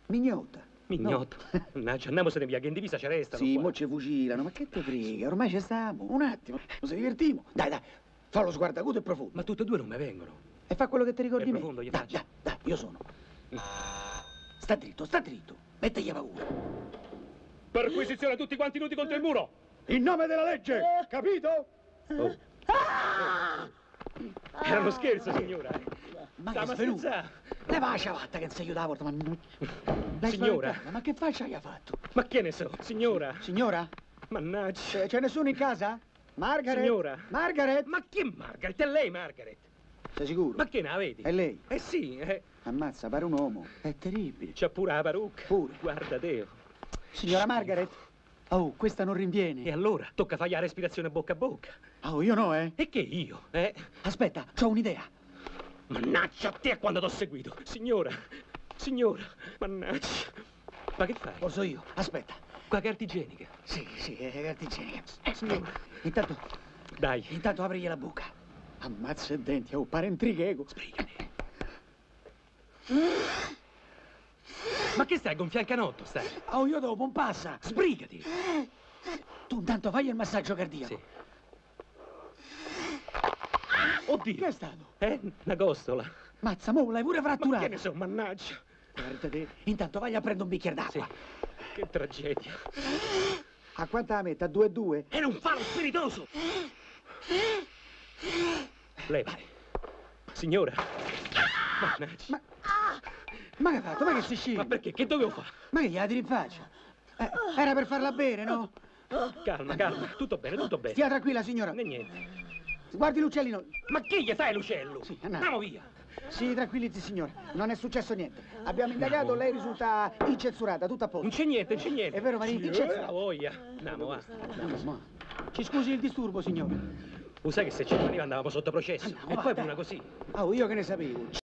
Mignotta. Mignotta? Mannaggia, andiamosene via, che in divisa ci restano Sì, qua. mo ci fucilano, ma che te frega? Ormai ci stiamo. Un attimo, ci divertiamo. Dai, dai, fa lo sguardacuto e profondo. Ma tutte e due non mi vengono. E fa quello che ti ricordi E me. profondo gli Dai, faccio. dai, io sono. Sta dritto. Mettegli paura. Perquisizione tutti quanti nudi contro il muro. In nome della legge, capito? Oh. Era uno scherzo, signora. Ma Stiamo che a svenuto? scherzare. Leva la ciabatta che non sei aiutato, ma non... Signora. Ma che faccia hai fatto? Ma che ne so, signora? Signora? Mannaggia. C'è nessuno in casa? Margaret? Signora. Margaret? Ma chi è Margaret? È lei, Margaret. Sei sicuro? Ma che ne vedi? È lei? Eh sì, Ammazza, pare un uomo. È terribile. c'ha pure la parrucca. Pure. Guarda te. Signora Margaret? Oh, questa non rinviene. E allora? Tocca fare la respirazione bocca a bocca. Oh, io no, eh? E che io, Aspetta, c'ho un'idea. Mannaggia a te quando t'ho seguito. Signora, mannaggia. Ma che fai? Lo so io. Aspetta. Qua carta igienica. Sì, è carta igienica. Signora. Dai. Intanto aprigli la bocca. Ammazza i denti, oh, pare un trichego. Sbrigati. Ma che stai, gonfia il canotto, stai? Oh, io dopo un passa. Sbrigati. Tu intanto fai il massaggio cardiaco. Sì. Oddio. Che è stato? Una costola. Mazza, mo l'hai pure Ma fratturato. che ne so, mannaggia. Guarda te. Intanto vai a prendere un bicchiere Sì. d'acqua. Che tragedia. A quanta la mette? A 2 e 2? E non fa lo spiritoso. Levati. Signora. Mannaggia. Ma che hai fatto? Ma che si scende? Ma perché? Che dovevo fare? Ma che gli la tiri in faccia? Era per farla bere, no? Calma. Tutto bene. Stia tranquilla, signora. Né niente. Guardi l'uccellino. Ma che gli fai, l'uccello? Sì, andiamo. via. Si tranquillizzi, signora. Non è successo niente. Abbiamo indagato, lei risulta incensurata, tutto a Non posto. c'è niente. È vero, Maria? Incensurata. La voglia. Andiamo, va. Ma... Ci scusi il disturbo, signora. Lo sai che se ci rimaniva andavamo sotto processo? Andiamo, E va, poi dai. una così. Oh, io che ne sapevo.